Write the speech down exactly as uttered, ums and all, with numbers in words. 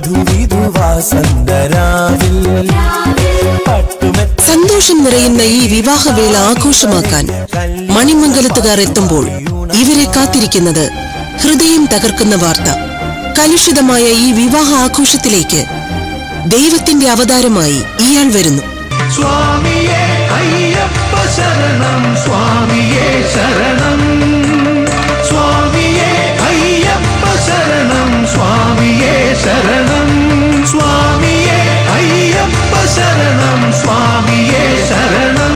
സന്തോഷം നിറയുന്ന ഈ വിവാഹവേള ആഘോഷമാക്കാൻ മണിമംഗലത്തുകാർ എത്തുമ്പോൾ ഇവരെ കാത്തിരിക്കുന്നത് ഹൃദയം തകർക്കുന്ന വാർത്ത. കലുഷിതമായ ഈ വിവാഹ ആഘോഷത്തിലേക്ക് ദൈവത്തിന്റെ അവതാരമായി ഇയാൾ വരുന്നു. സ്വാമിയേ അയ്യപ്പ ശരണം, സ്വാമിയേ ശരണം.